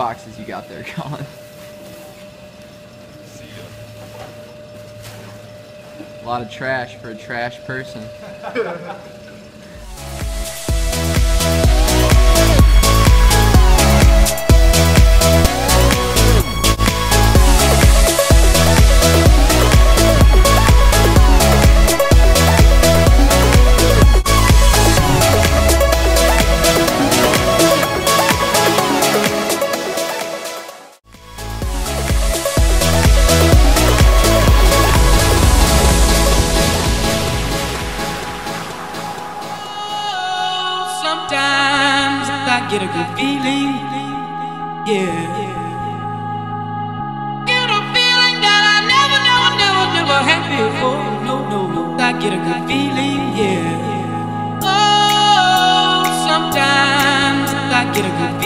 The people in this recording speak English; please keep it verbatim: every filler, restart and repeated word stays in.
boxes you got there, Colin? A lot of trash for a trash person. Sometimes I get a good feeling, yeah. Get a feeling that I never, never, never, never had before. No, no, no. I get a good feeling, yeah. Oh, sometimes I get a good feeling.